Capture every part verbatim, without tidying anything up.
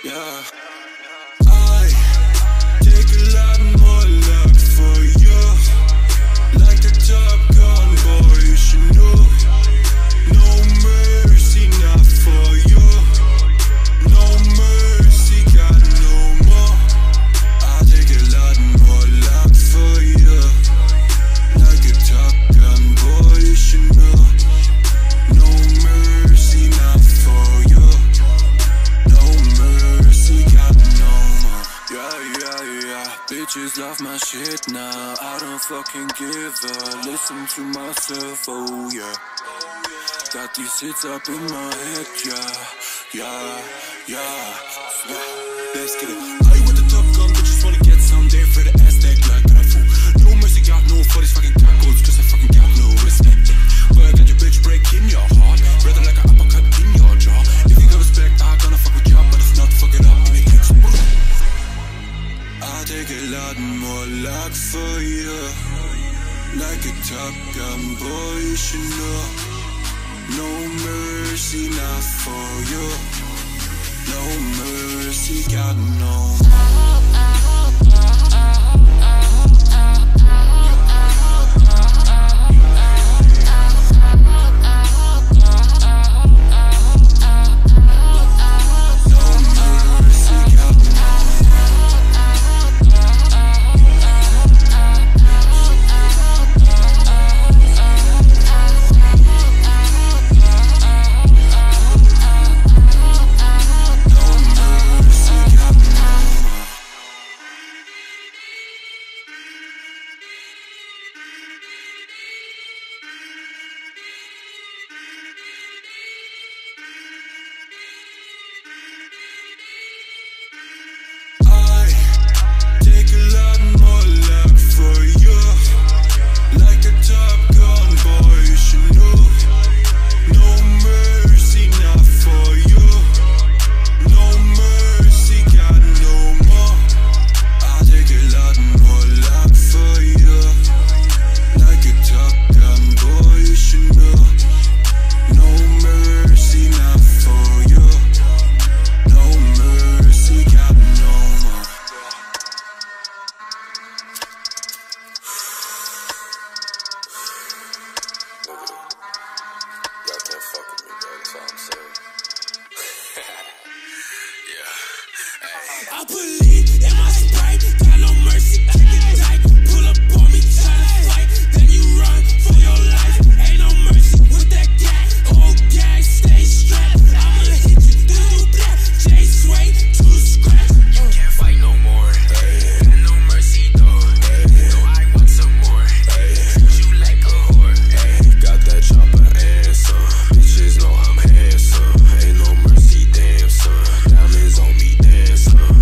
yeah. I take a lot more luck for you. Like a Top Gun boy, you should know. No mercy, not for you. No mercy, got no more. I take a lot more luck for you. Like a Top Gun boy, you should know. No mercy, not for you. No mercy, got no more. Yeah, yeah, yeah. Bitches love my shit now. I don't fucking give a listen to myself, oh yeah. Got these hits up in my head, yeah, yeah, yeah. Let's get it. I with the Top Gun, bitches wanna get some day for the ass stack like that fool. No mercy, got no for these fucking tacos, cause I fucking got no respect. But let your bitch break in your heart, rather like an uppercut in your jaw. If you got respect, I gonna fuck with you, but it's not fuck it up in the next. I take a lot more luck for you. Like a Top Gun boy, you should know. No mercy, not for you. No mercy, got no. I believe in my Sprite, got no mercy, keep it tight. Pull up on me, try to fight, then you run for your life. Ain't no mercy with that gat, whole gang stay strapped. I'ma hit you through that, J Sway to scratch. You can't fight no more, hey. Got no mercy though, hey. No, I want some more, hey. Treat you like a whore, hey. Got that chopper and some bitches know I'm handsome. Ain't no mercy, damn son. Diamonds on me, dance, huh?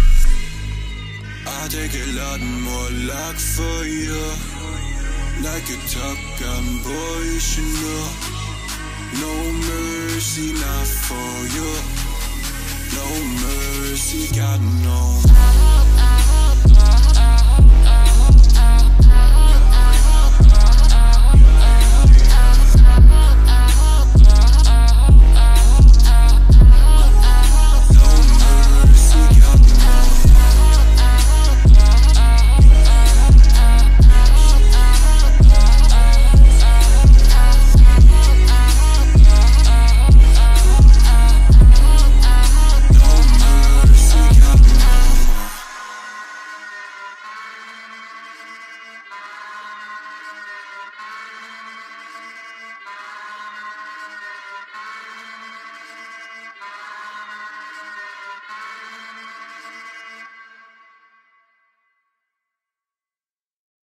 I take a lot more luck for you. Like a Top Gun boy, you should know. No mercy, not for you. No mercy, got no.